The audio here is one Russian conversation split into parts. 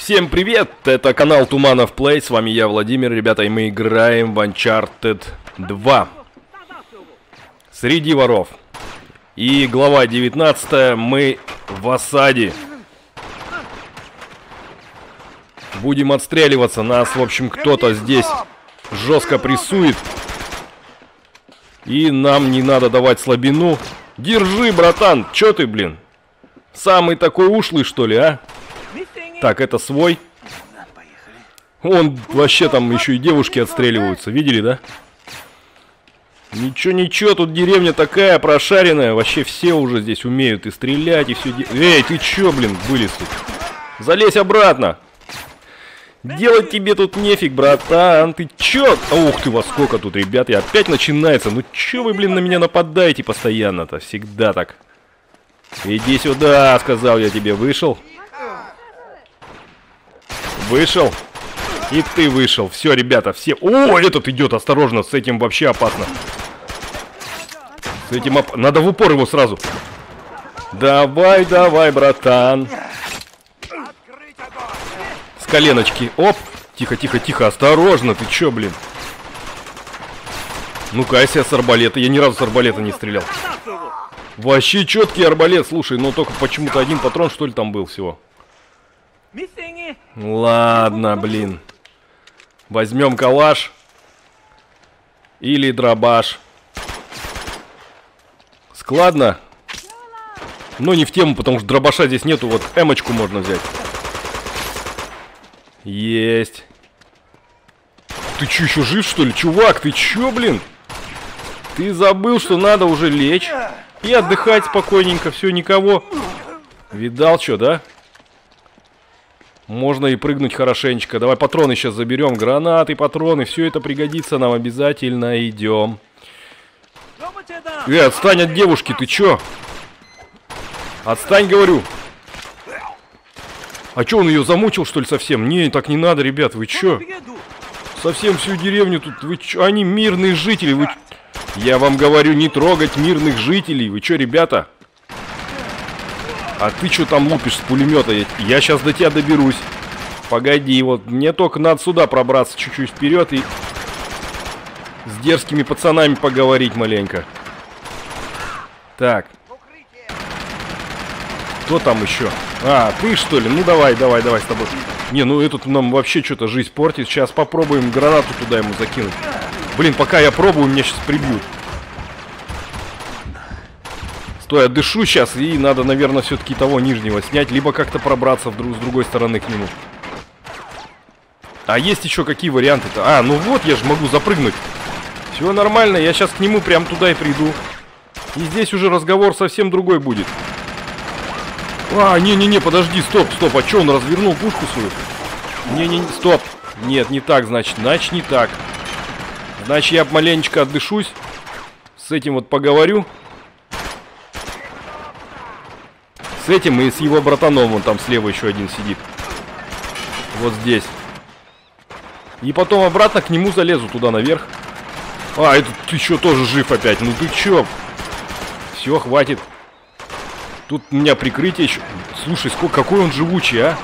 Всем привет! Это канал Туманов Плей, с вами я, Владимир, ребята, и мы играем в Uncharted 2 Среди воров. И глава 19, мы в осаде. Будем отстреливаться, нас, в общем, кто-то здесь жестко прессует. И нам не надо давать слабину. Держи, братан, чё ты, блин? Самый такой ушлый, что ли, а? Так, это свой. Он вообще там еще и девушки отстреливаются. Видели, да? Ничего, ничего, тут деревня такая прошаренная. Вообще все уже здесь умеют и стрелять, и все. Эй, ты че, блин, вылез тут? Залезь обратно. Делать тебе тут нефиг, братан. Ты че? Ух ты, во сколько тут, ребят. И опять начинается. Ну че вы, блин, на меня нападаете постоянно-то? Всегда так. Иди сюда, сказал я тебе. Вышел? Вышел? И ты вышел. Все, ребята, все. О, этот идет, осторожно, с этим вообще опасно. С этим надо в упор его сразу. Давай, давай, братан. С коленочки. Оп. Тихо, тихо, тихо. Осторожно, ты че, блин? Ну-ка, я с арбалета. Я ни разу с арбалета не стрелял. Вообще четкий арбалет, слушай. Но только почему-то один патрон, что ли, там был всего. Ладно, блин. Возьмем калаш. Или дробаш. Складно. Но не в тему, потому что дробаша здесь нету. Вот эмочку можно взять. Есть. Ты че, еще жив, что ли? Чувак, ты че, блин? Ты забыл, что надо уже лечь и отдыхать спокойненько. Все, никого. Видал, что, да? Можно и прыгнуть хорошенечко. Давай патроны сейчас заберем. Гранаты, патроны. Все это пригодится нам обязательно. Идем. Отстань от девушки. Ты чё? Отстань, говорю. А чё, он ее замучил, что ли, совсем? Не, так не надо, ребят. Вы чё? Совсем всю деревню тут. Вы чё? Они мирные жители. Вы... Я вам говорю, не трогать мирных жителей. Вы чё, ребята? А ты что там лупишь с пулемета? Я сейчас до тебя доберусь. Погоди, вот мне только надо сюда пробраться чуть-чуть вперед и с дерзкими пацанами поговорить маленько. Так. Кто там еще? А, ты что ли? Ну давай, давай, давай с тобой. Не, ну этот нам вообще что-то жизнь портит. Сейчас попробуем гранату туда ему закинуть. Блин, пока я пробую, меня сейчас прибьют. Стой, я дышу сейчас, и надо, наверное, все-таки того нижнего снять, либо как-то пробраться с другой стороны к нему. А есть еще какие варианты-то? А, ну вот, я же могу запрыгнуть. Все нормально, я сейчас к нему прям туда и приду. И здесь уже разговор совсем другой будет. А, не-не-не, подожди, стоп, стоп, а что, он развернул пушку свою? Не-не-не, стоп. Нет, не так, значит не так. Значит, я маленечко отдышусь. С этим вот поговорю. С этим и с его братаном, вон там слева еще один сидит. Вот здесь. И потом обратно к нему залезу туда наверх. А, это ты что, тоже жив опять? Ну ты че? Все, хватит. Тут у меня прикрытие еще. Слушай, какой он живучий, а?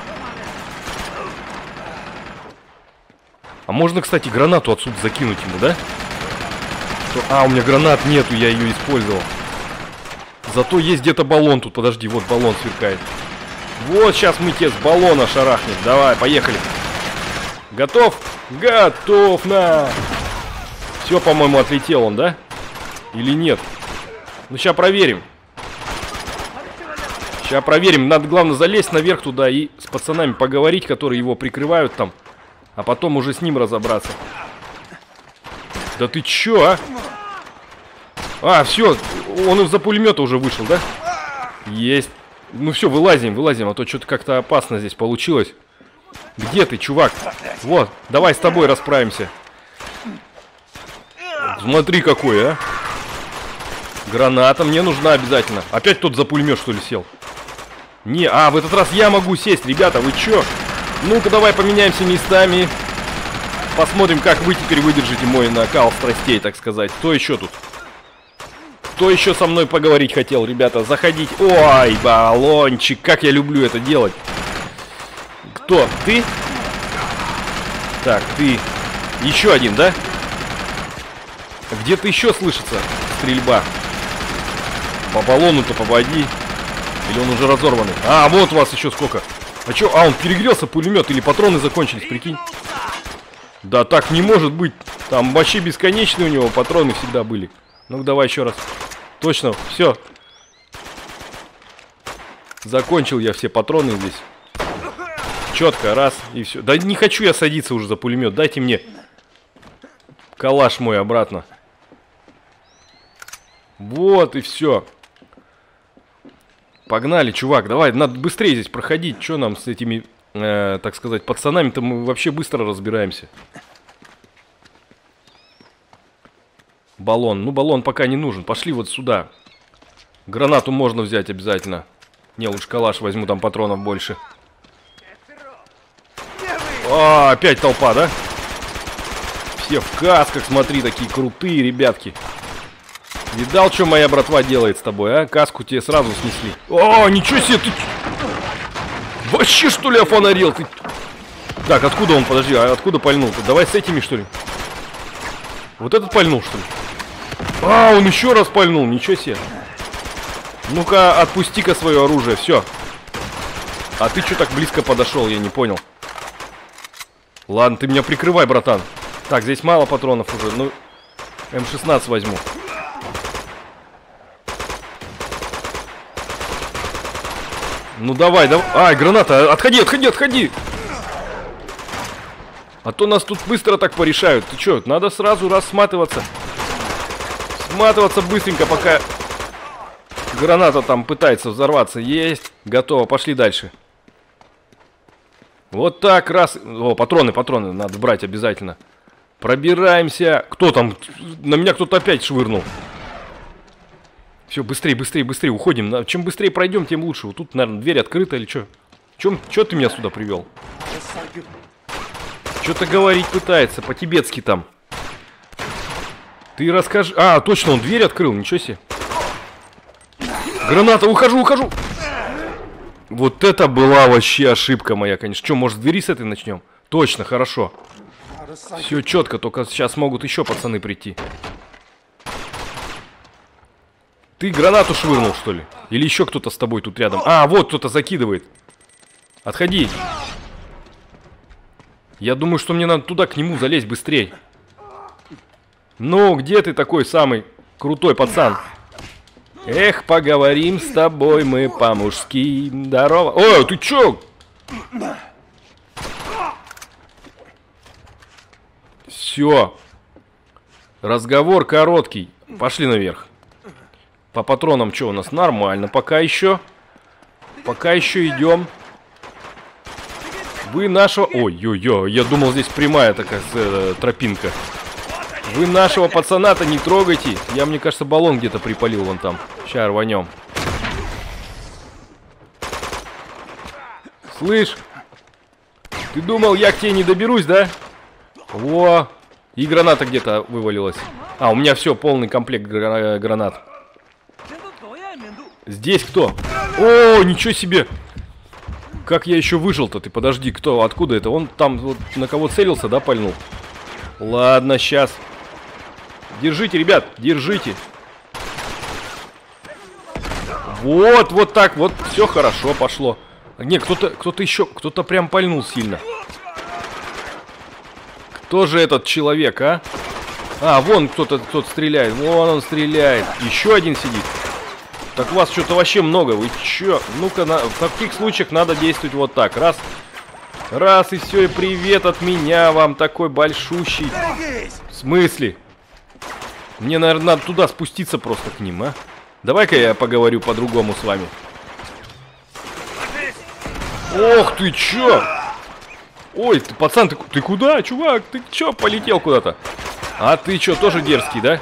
А можно, кстати, гранату отсюда закинуть ему, да? А, у меня гранат нету, я ее использовал. Зато есть где-то баллон тут, подожди, вот баллон сверкает. Вот сейчас мы тебе с баллона шарахнем. Давай, поехали. Готов? Готов, на! Все, по-моему, отлетел он, да? Или нет? Ну, сейчас проверим. Сейчас проверим. Надо, главное, залезть наверх туда и с пацанами поговорить, которые его прикрывают там. А потом уже с ним разобраться. Да ты че, а? А, все, он из-за пулемета уже вышел, да? Есть. Ну все, вылазим, вылазим, а то что-то как-то опасно здесь получилось. Где ты, чувак? Вот, давай с тобой расправимся. Смотри какой, а. Граната мне нужна обязательно. Опять тот за пулемет, что ли, сел? Не, а, в этот раз я могу сесть, ребята, вы че? Ну-ка, давай поменяемся местами. Посмотрим, как вы теперь выдержите мой накал страстей, так сказать. Кто еще тут? Кто еще со мной поговорить хотел, ребята? Заходите. Ой, баллончик, как я люблю это делать. Кто? Ты? Так, ты. Еще один, да? Где-то еще слышится стрельба. По баллону-то попади. Или он уже разорванный? А, вот у вас еще сколько. А что? А, он перегрелся, пулемет, или патроны закончились, прикинь. Да так не может быть. Там вообще бесконечные у него патроны всегда были. Ну-ка, давай еще раз. Точно, все. Закончил я все патроны здесь. Четко, раз, и все. Да не хочу я садиться уже за пулемет. Дайте мне калаш мой обратно. Вот и все. Погнали, чувак, давай, надо быстрее здесь проходить. Что нам с этими, так сказать, пацанами-то мы вообще быстро разбираемся. Баллон. Ну, баллон пока не нужен. Пошли вот сюда. Гранату можно взять обязательно. Не, лучше калаш возьму, там патронов больше. А, опять толпа, да? Все в касках, смотри, такие крутые ребятки. Видал, что моя братва делает с тобой, а? Каску тебе сразу снесли. О, ничего себе, ты... Вообще, что ли, офонарел ты? Так, откуда он, подожди, а откуда пальнул-то? Давай с этими, что ли? Вот этот пальнул, что ли? А, он еще раз пальнул, ничего себе. Ну-ка, отпусти-ка свое оружие, все. А ты что так близко подошел, я не понял. Ладно, ты меня прикрывай, братан. Так, здесь мало патронов уже, ну, М16 возьму. Ну давай, давай. Ай, граната, отходи, отходи, отходи. А то нас тут быстро так порешают. Ты что, надо сразу раз сматываться. Сматываться быстренько, пока граната там пытается взорваться. Есть, готово, пошли дальше. Вот так, раз. О, патроны, патроны, надо брать обязательно. Пробираемся. Кто там? На меня кто-то опять швырнул. Все, быстрее, быстрее, быстрее, уходим. Чем быстрее пройдем, тем лучше. Вот тут, наверное, дверь открыта или что? Чё ты меня сюда привел? Что-то говорить пытается, по-тибетски там. Ты расскажи... А, точно, он дверь открыл, ничего себе. Граната, ухожу, ухожу. Вот это была вообще ошибка моя, конечно. Что, может, с двери с этой начнем? Точно, хорошо. Все четко, только сейчас могут еще пацаны прийти. Ты гранату швырнул, что ли? Или еще кто-то с тобой тут рядом? А, вот кто-то закидывает. Отходи. Я думаю, что мне надо туда, к нему залезть быстрее. Ну, где ты такой самый крутой пацан? Эх, поговорим с тобой мы по-мужски. Здорово. Ой, ты чё? Все. Разговор короткий. Пошли наверх. По патронам что у нас? Нормально. Пока еще. Пока еще идем. Вы нашего... Ой-ой-ой, я думал, здесь прямая такая тропинка. Вы нашего пацана-то не трогайте. Я, мне кажется, баллон где-то припалил вон там. Сейчас рванем. Слышь? Ты думал, я к тебе не доберусь, да? Во! И граната где-то вывалилась. А, у меня все, полный комплект гранат. Здесь кто? О, ничего себе! Как я еще выжил-то? Ты подожди, кто? Откуда это? Он там вот на кого целился, да, пальнул? Ладно, сейчас. Держите, ребят, держите. Вот, вот так, вот, все хорошо пошло. Не, кто-то еще, кто-то прям пальнул сильно. Кто же этот человек, а? А, вон кто-то стреляет, вон он стреляет. Еще один сидит. Так вас что-то вообще много, вы че? Ну-ка, в таких случаях надо действовать вот так. Раз, раз и все, и привет от меня вам такой большущий. В смысле? Мне, наверное, надо туда спуститься просто к ним, а? Давай-ка я поговорю по-другому с вами. Ох ты, чё? Ой, ты, пацан, ты куда, чувак? Ты чё, полетел куда-то? А ты чё, тоже дерзкий, да?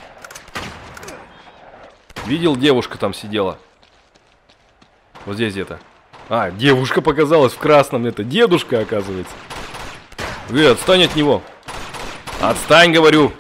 Видел, девушка там сидела. Вот здесь где-то. А, девушка показалась в красном. Это дедушка, оказывается. Отстань от него. Отстань, говорю.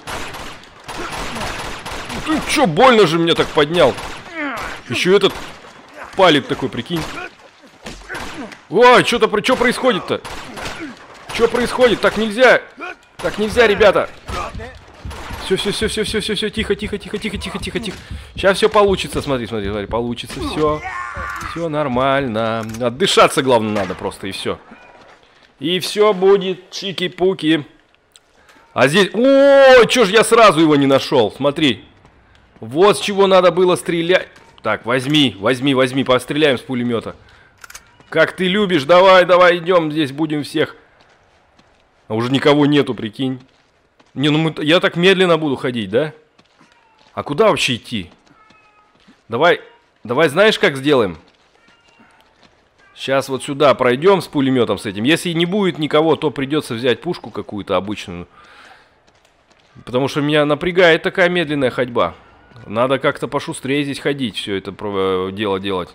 Ты чё, больно же меня так поднял. Еще этот палит такой, прикинь. Ой, что происходит-то? Что происходит? Так нельзя! Так нельзя, ребята! Все, тихо. Сейчас все получится, смотри, получится все. Все нормально. Отдышаться, главное, надо просто, и все. И все будет чики-пуки. А здесь... Ой, что ж я сразу его не нашел? Смотри. Вот с чего надо было стрелять. Так, возьми, постреляем с пулемета. Как ты любишь, давай, идем, здесь будем всех. А уже никого нету, прикинь. Не, ну я так медленно буду ходить, да? А куда вообще идти? Давай знаешь, как сделаем? Сейчас вот сюда пройдем с пулеметом с этим. Если не будет никого, то придется взять пушку какую-то обычную. Потому что меня напрягает такая медленная ходьба. Надо как-то пошустрее здесь ходить, все это дело делать.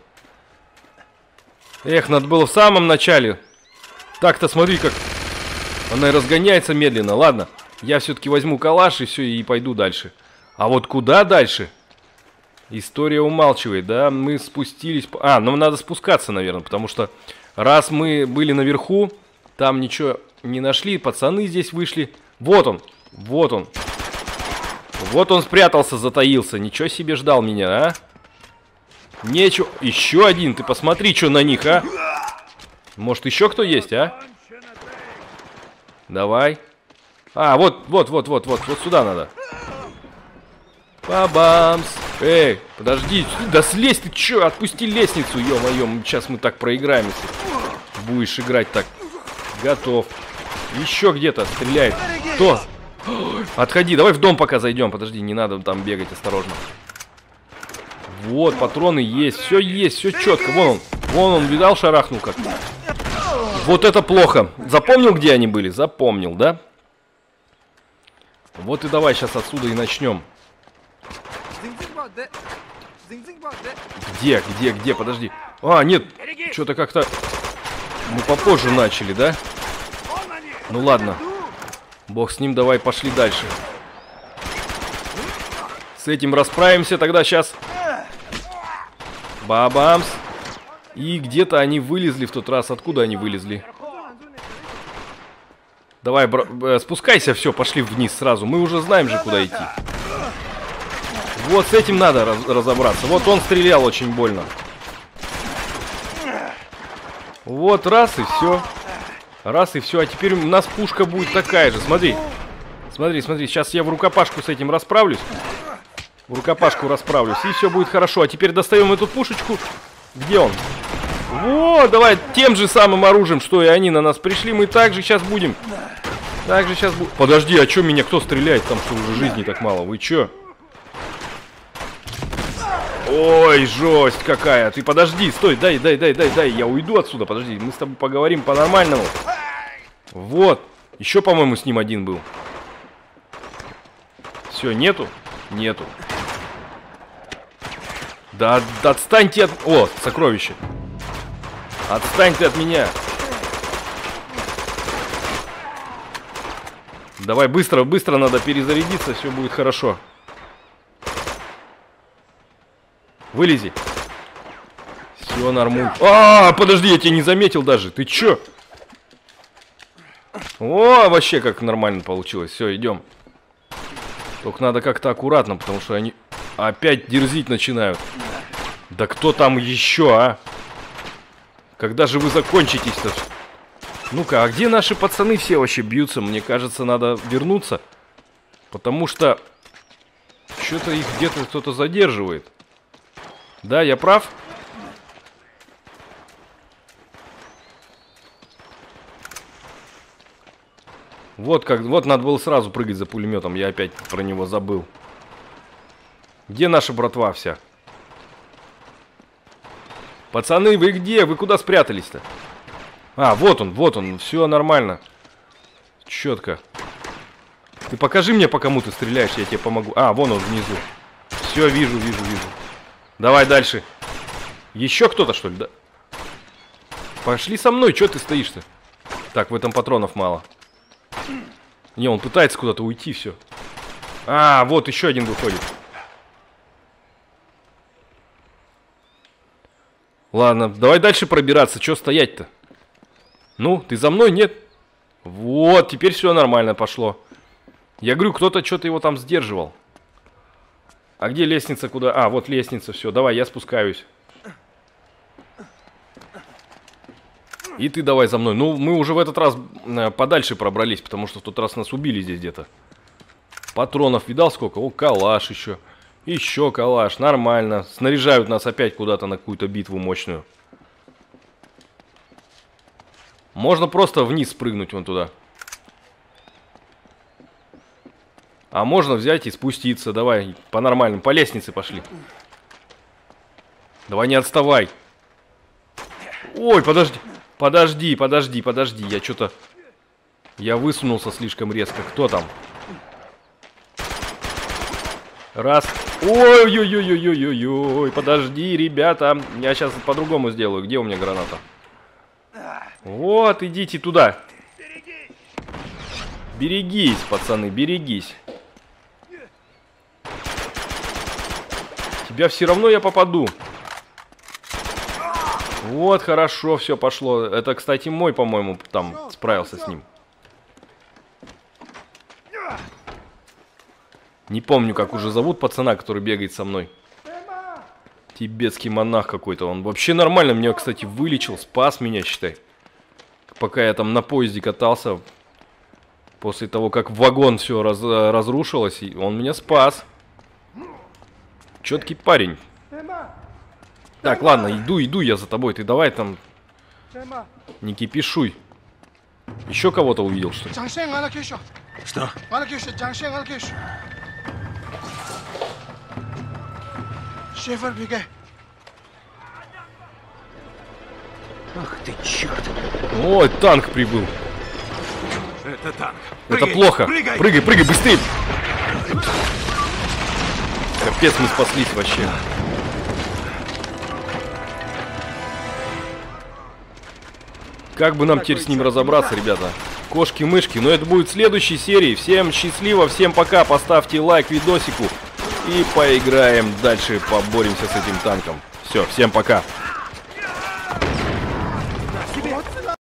Эх, надо было в самом начале. Так-то смотри, как она и разгоняется медленно. Ладно, я все-таки возьму калаш и все, и пойду дальше. А вот куда дальше? История умалчивает, да? Мы спустились... А, нам надо спускаться, наверное, потому что раз мы были наверху, там ничего не нашли, пацаны здесь вышли. Вот он. Вот он спрятался, затаился. Ничего себе ждал меня, а? Нечего. Еще один. Ты посмотри, что на них, а? Может, еще кто есть, а? Давай. А, вот сюда надо. Ба-бамс. Эй, подожди. Да слезь ты, че? Отпусти лестницу, ё-моё. Сейчас мы так проиграем, если будешь играть так. Готов. Еще где-то стреляет. Кто? Отходи, давай в дом пока зайдем. Подожди, не надо там бегать, осторожно. Вот, патроны есть, все четко. Вон он, видал, шарахнул как. Вот это плохо. Запомнил, где они были? Запомнил, да? Вот и давай сейчас отсюда и начнем. Где? Подожди. А, нет, что-то как-то мы попозже начали, да? Ну ладно. Бог с ним, давай пошли дальше. С этим расправимся тогда сейчас. Бабамс. И где-то они вылезли в тот раз. Откуда они вылезли? Давай, спускайся, все, пошли вниз сразу. Мы уже знаем же, куда идти. Вот с этим надо разобраться. Вот он стрелял очень больно. Вот раз и все. Раз и все. А теперь у нас пушка будет такая же. Смотри. Сейчас я в рукопашку с этим расправлюсь. В рукопашку расправлюсь. И все будет хорошо. А теперь достаем эту пушечку. Где он? Вот, давай тем же самым оружием, что и они на нас пришли. Мы также сейчас будем. Подожди, а что меня кто стреляет? Там что, уже жизни так мало. Вы че? Ой, жесть какая. Ты подожди, стой, дай. Я уйду отсюда, подожди. Мы с тобой поговорим по-нормальному. Вот. Еще, по-моему, с ним один был. Все, нету? Нету. Да отстаньте от... О, сокровище. Отстань ты от меня. Давай, быстро надо перезарядиться, все будет хорошо. Вылези. Все нормально. А, подожди, я тебя не заметил даже. Ты чё? О, вообще как нормально получилось. Все, идем. Только надо как-то аккуратно, потому что они опять дерзить начинают. Да кто там еще, а? Когда же вы закончитесь-то? Ну-ка, а где наши пацаны все вообще бьются? Мне кажется, надо вернуться. Потому что что-то их где-то кто-то задерживает. Да, я прав? Вот надо было сразу прыгать за пулеметом. Я опять про него забыл. Где наша братва вся? Пацаны, вы где? Вы куда спрятались-то? А, вот он. Все нормально. Четко. Ты покажи мне, по кому ты стреляешь, я тебе помогу. А, вон он внизу. Все, вижу. Давай дальше. Еще кто-то, что ли? Да. Пошли со мной, что ты стоишь-то? Так, в этом патронов мало. Не, он пытается куда-то уйти, все. А, вот еще один выходит. Ладно, давай дальше пробираться. Че стоять-то? Ну, ты за мной? Нет? Вот, теперь все нормально пошло. Я говорю, кто-то что-то его там сдерживал. А где лестница? Куда? А, вот лестница, все, давай, я спускаюсь. И ты давай за мной. Ну, мы уже в этот раз подальше пробрались, потому что в тот раз нас убили здесь где-то. Патронов видал сколько? О, калаш еще. Еще калаш, нормально. Снаряжают нас опять куда-то на какую-то битву мощную. Можно просто вниз спрыгнуть вон туда. А можно взять и спуститься. Давай, по-нормальному, по лестнице пошли. Давай, не отставай. Ой, подожди. Подожди. Я что-то... Я высунулся слишком резко. Кто там? Раз. Ой-ой-ой-ой-ой-ой. Подожди, ребята. Я сейчас по-другому сделаю. Где у меня граната? Вот, идите туда. Берегись, пацаны, берегись. Тебя все равно я попаду. Вот, хорошо, все пошло. Это, кстати, мой, по-моему, там справился с ним. Не помню, как уже зовут пацана, который бегает со мной. Тибетский монах какой-то. Он вообще нормально меня, кстати, вылечил, спас меня, считай. Пока я там на поезде катался. После того, как вагон все разрушилось, он меня спас. Четкий парень. Так, ладно, иду я за тобой. Ты давай там не кипишуй. Еще кого-то увидел, что ли? Что? Ах ты, черт! Ой, танк прибыл. Это танк. Это плохо. Прыгай, быстрее! Капец, мы спаслись вообще. Как бы нам теперь с ним разобраться, ребята? Кошки-мышки, но это будет в следующей серии. Всем счастливо, всем пока. Поставьте лайк видосику и поиграем дальше, поборемся с этим танком. Все, всем пока.